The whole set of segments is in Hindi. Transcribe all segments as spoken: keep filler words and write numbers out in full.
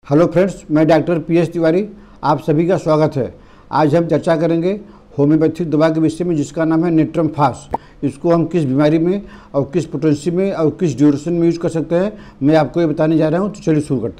हेलो फ्रेंड्स, मैं डॉक्टर पी एस तिवारी, आप सभी का स्वागत है। आज हम चर्चा करेंगे होम्योपैथी दवा के विषय में, जिसका नाम है नेट्रम फॉस। इसको हम किस बीमारी में और किस पोटेंसी में और किस ड्यूरेशन में यूज कर सकते हैं, मैं आपको ये बताने जा रहा हूँ। तो चलिए शुरू करते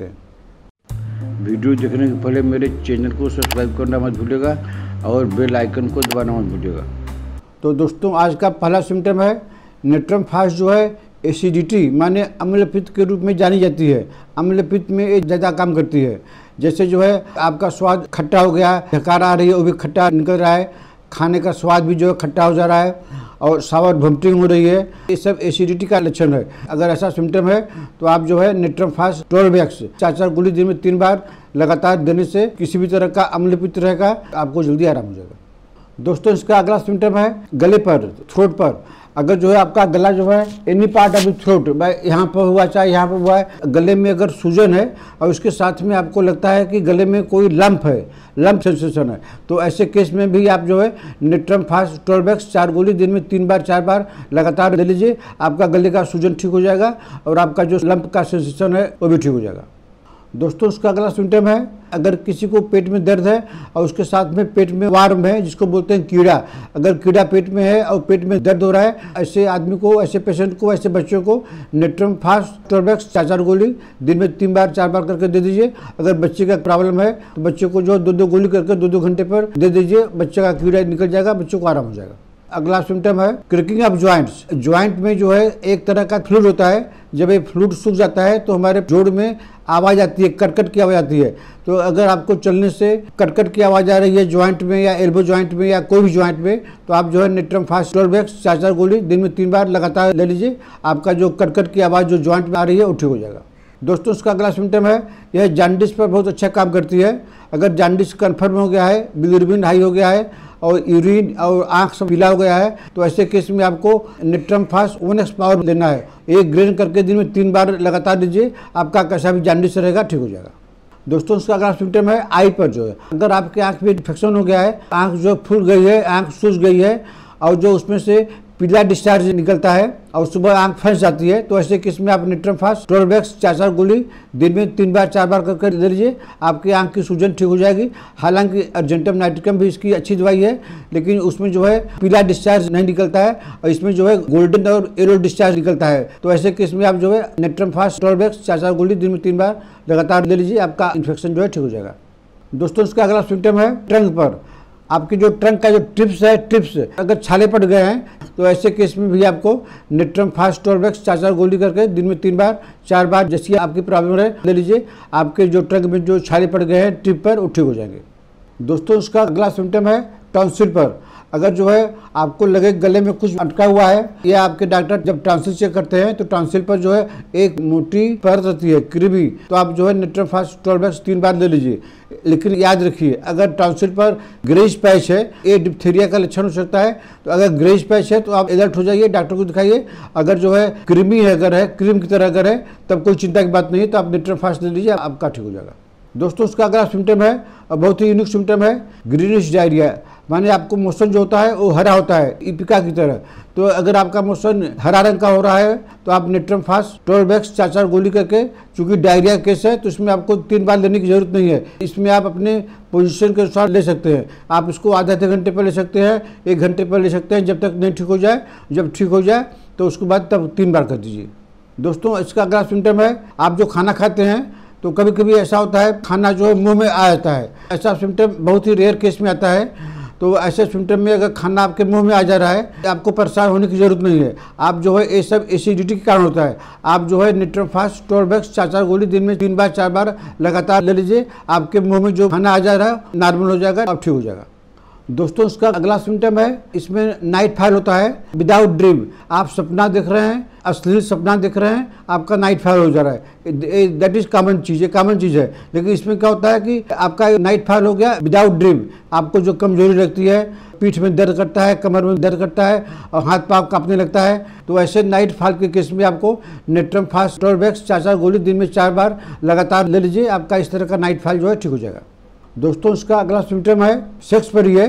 हैं। वीडियो देखने के पहले मेरे चैनल को सब्सक्राइब करना मत भूलिएगा और बेल आइकन को दबाना मत भूलिएगा। तो दोस्तों, आज का पहला सिम्टम है नेट्रम फॉस, जो है एसिडिटी माने अम्लपित्त के रूप में जानी जाती है। अम्लपित्त में ये ज़्यादा काम करती है। जैसे जो है आपका स्वाद खट्टा हो गया, ढकार आ रही है, वो भी खट्टा निकल रहा है, खाने का स्वाद भी जो है खट्टा हो जा रहा है और सावर वोमिटिंग हो रही है, ये सब एसिडिटी का लक्षण है। अगर ऐसा सिम्टम है तो आप जो है नेट्रम फॉस ट्वेल्व एक्स चार चार गोली दिन में तीन बार लगातार देने से किसी भी तरह का अम्लपित्त रहेगा, आपको जल्दी आराम हो जाएगा। दोस्तों, इसका अगला सिम्टम है गले पर, थ्रोट पर। अगर जो है आपका गला जो है any part of the throat, यहाँ पर हुआ चाहे यहाँ पर हुआ है, गले में अगर सूजन है और उसके साथ में आपको लगता है कि गले में कोई लंप है, लंप सेंसेशन है, तो ऐसे केस में भी आप जो है नेट्रम फॉस ट्वेल्व एक्स चार गोली दिन में तीन बार चार बार लगातार ले लीजिए। आपका गले का सूजन ठीक हो जाएगा और आपका जो लंप का सेंसेशन है वो भी ठीक हो जाएगा। दोस्तों, उसका अगला सिम्टम है अगर किसी को पेट में दर्द है और उसके साथ में पेट में वार्म है, जिसको बोलते हैं कीड़ा। अगर कीड़ा पेट में है और पेट में दर्द हो रहा है, ऐसे आदमी को, ऐसे पेशेंट को, ऐसे बच्चों को नेट्रम फॉस ट्वेल्व एक्स चार चार गोली दिन में तीन बार चार बार करके दे दीजिए। अगर बच्चे का प्रॉब्लम है तो बच्चे को जो दो दो गोली करके दो दो घंटे पर दे दीजिए, बच्चे का कीड़ा निकल जाएगा, बच्चों को आराम हो जाएगा। अगला सिम्टम है क्रैकिंग ऑफ जॉइंट्स। जॉइंट में जो है एक तरह का फ्लूइड होता है, जब ये फ्लूइड सूख जाता है तो हमारे जोड़ में आवाज़ आती है, कटकट की आवाज़ आती है। तो अगर आपको चलने से कटकट की आवाज़ आ रही है जॉइंट में या एल्बो जॉइंट में या कोई भी जॉइंट में, तो आप जो है नेट्रम फॉस ट्वेल्व एक्स चार चार गोली दिन में तीन बार लगातार ले लीजिए। आपका जो कटकट की आवाज़ जो जॉइंट में आ रही है वो ठीक हो जाएगा। दोस्तों, उसका अगला सिम्टम है यह जॉन्डिस पर बहुत अच्छा काम करती है। अगर जॉन्डिस कन्फर्म हो गया है, बिलिरुबिन हाई हो गया है और यूरिन और आँख सब पीला हो गया है, तो ऐसे केस में आपको natrum phos one X power लेना है। एक ग्रेन करके दिन में तीन बार लगातार दीजिए, आपका कैसा भी जॉन्डिस रहेगा ठीक हो जाएगा। दोस्तों, उसका अगला सिम्टम है आई पर। जो है अगर आपके आँख में इन्फेक्शन हो गया है, आँख जो फूल गई है, आँख सूज गई है और जो उसमें से पीला डिस्चार्ज निकलता है और सुबह आंख फंस जाती है, तो ऐसे केस में आप नेट्रम फॉस ट्वेल्व एक्स चार चार गोली दिन में तीन बार चार बार करके दे लीजिए। आपकी आंख की सूजन ठीक हो जाएगी। हालांकि अर्जेंटम नाइट्रिकम भी इसकी अच्छी दवाई है, लेकिन उसमें जो है पीला डिस्चार्ज नहीं निकलता है और इसमें जो है गोल्डन और येलो डिस्चार्ज निकलता है। तो ऐसे केस में आप जो है नेट्रम फॉस ट्वेल्व एक्स चार चार गोली दिन में तीन बार लगातार ले लीजिए, आपका इन्फेक्शन जो है ठीक हो जाएगा। दोस्तों, इसका अगला सिम्टम है ट्रंक पर। आपकी जो ट्रंक का जो टिप्स है, टिप्स अगर छाले पड़ गए हैं, तो ऐसे केस में भी आपको नेट्रम फॉस ट्वेल्व एक्स चार चार गोली करके दिन में तीन बार चार बार जैसी आपकी प्रॉब्लम है ले लीजिए। आपके जो ट्रंक में जो छाले पड़ गए हैं टिप पर, वो ठीक हो जाएंगे। दोस्तों, उसका अगला सिम्टम है टॉन्सिल पर। अगर जो है आपको लगे गले में कुछ अटका हुआ है, या आपके डॉक्टर जब टॉन्सिल चेक करते हैं तो टॉन्सिल पर जो है एक मोटी परत रहती है, क्रीमी, तो आप जो है नेट्रम फॉस ट्वेल्व एक्स तीन बार ले लीजिए। लेकिन याद रखिए, अगर टॉन्सिल पर ग्रेज पैच है, ये डिप्थीरिया का लक्षण हो सकता है। तो अगर ग्रेज पैच है तो आप अलर्ट हो जाइए, डॉक्टर को दिखाइए। अगर जो है क्रीमी है, अगर है क्रीम की तरह अगर है, तब कोई चिंता की बात नहीं है, तो आप नेट्रम फॉस ले लीजिए, आपका ठीक हो जाएगा। दोस्तों, उसका अगला सिम्टम है और बहुत ही यूनिक सिम्टम है ग्रीनिश डायरिया। माने आपको मोशन जो होता है वो हरा होता है, इपिका की तरह। तो अगर आपका मोशन हरा रंग का हो रहा है तो आप नेट्रम फॉस ट्वेल्व एक्स चार चार गोली करके, चूंकि डायरिया केस है तो इसमें आपको तीन बार लेने की जरूरत नहीं है। इसमें आप अपने पोजीशन के अनुसार ले सकते हैं। आप इसको आधे आधे घंटे पर ले सकते हैं, एक घंटे पर ले सकते हैं, जब तक नहीं ठीक हो जाए। जब ठीक हो जाए तो उसके बाद तब तीन बार कर दीजिए। दोस्तों, इसका अगला सिम्टम है आप जो खाना खाते हैं तो कभी कभी ऐसा होता है खाना जो है मुंह में आ जाता है। ऐसा सिम्टम बहुत ही रेयर केस में आता है। तो ऐसे सिम्टम में अगर खाना आपके मुंह में आ जा रहा है, आपको परेशान होने की जरूरत नहीं है। आप जो है ये सब एसिडिटी के कारण होता है। आप जो है नेट्रम फॉस ट्वेल्व एक्स चार चार गोली दिन में तीन बार चार बार लगातार ले लीजिए। आपके मुंह में जो खाना आ जा रहा है नॉर्मल हो जाएगा, अब ठीक हो जाएगा। दोस्तों, उसका अगला सिम्टम है इसमें नाइट फॉल होता है विदाउट ड्रीम। आप सपना देख रहे हैं, अश्लील सपना देख रहे हैं, आपका नाइट फॉल हो जा रहा है। दैट इज कॉमन चीज़ है, कॉमन चीज़ है। लेकिन इसमें क्या होता है कि आपका नाइट फॉल हो गया विदाउट ड्रीम। आपको जो कमजोरी लगती है, पीठ में दर्द करता है, कमर में दर्द करता है और हाथ पाँव कांपने लगता है, तो ऐसे नाइट फॉल के केस में आपको नेट्रम फॉस ट्वेल्व एक्स चार चार गोली दिन में चार बार लगातार ले लीजिए। आपका इस तरह का नाइट फॉल जो है ठीक हो जाएगा। दोस्तों, इसका अगला सिम्टम है सेक्स पर ही है।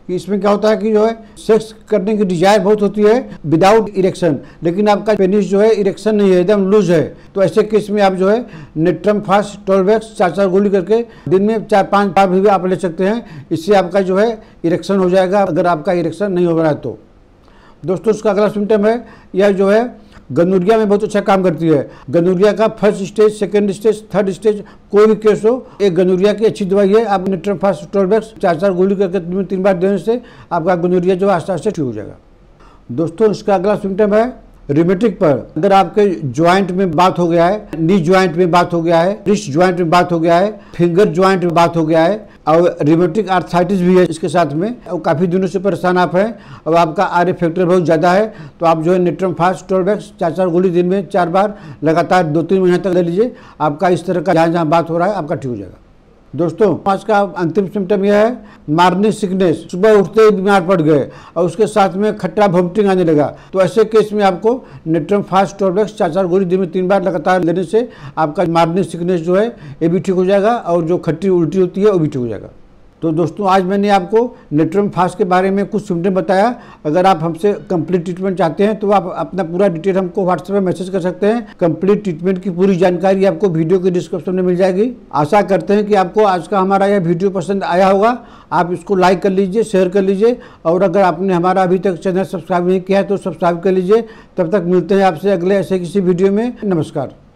कि इसमें क्या होता है कि जो है सेक्स करने की डिजायर बहुत होती है विदाउट इरेक्शन, लेकिन आपका पेनिस जो है इरेक्शन नहीं है, एकदम लूज है। तो ऐसे केस में आप जो है नेट्रम फास ट्वेल्व एक्स चार चार गोली करके दिन में चार पाँच बार भी आप ले सकते हैं। इससे आपका जो है इरेक्शन हो जाएगा, अगर आपका इरेक्शन नहीं हो रहा है तो। दोस्तों इसका अगला सिम्टम है, यह जो है गनूरिया में बहुत अच्छा काम करती है। गनूरिया का first stage, second stage, third stage कोई भी केस हो, एक गनूरिया की अच्छी दवाई है। आप नेट्रम फास ट्वेल्व एक्स चार चार गोली करके दिन में तीन बार देने से आपका गनूरिया जो आस्ते आस्ते ठीक हो जाएगा। दोस्तों इसका अगला सिम्टम है रिमेटिक पर। अगर आपके ज्वाइंट में बात हो गया है, नी ज्वाइंट में बात हो गया है, रिस्ट ज्वाइंट में बात हो गया है, फिंगर ज्वाइंट में बात हो गया है और रिमेटिक आर्थराइटिस भी है इसके साथ में, और काफ़ी दिनों से परेशान आप हैं और आपका आर ए फैक्टर बहुत ज़्यादा है, तो आप जो है नेट्रम फास ट्वेल्व एक्स चार चार गोली दिन में चार बार लगातार दो तीन महीने तक ले लीजिए। आपका इस तरह का जहाँ जहाँ बात हो रहा है आपका ठीक हो जाएगा। दोस्तों आज का अंतिम सिम्टम यह है मॉर्निंग सिकनेस, सुबह उठते ही बीमार पड़ गए और उसके साथ में खट्टा वोमिटिंग आने लगा। तो ऐसे केस में आपको नेट्रम फास ट्वेल्व एक्स चार चार गोली दिन में तीन बार लगातार लेने से आपका मॉर्निंग सिकनेस जो है ये भी ठीक हो जाएगा और जो खट्टी उल्टी होती है वो भी ठीक हो जाएगा। तो दोस्तों आज मैंने आपको नेट्रम फास के बारे में कुछ सिम्टम बताया। अगर आप हमसे कंप्लीट ट्रीटमेंट चाहते हैं तो आप अपना पूरा डिटेल हमको व्हाट्सएप में मैसेज कर सकते हैं। कंप्लीट ट्रीटमेंट की पूरी जानकारी आपको वीडियो के डिस्क्रिप्शन में मिल जाएगी। आशा करते हैं कि आपको आज का हमारा यह वीडियो पसंद आया होगा। आप इसको लाइक कर लीजिए, शेयर कर लीजिए और अगर आपने हमारा अभी तक चैनल सब्सक्राइब नहीं किया है तो सब्सक्राइब कर लीजिए। तब तक मिलते हैं आपसे अगले ऐसे किसी वीडियो में। नमस्कार।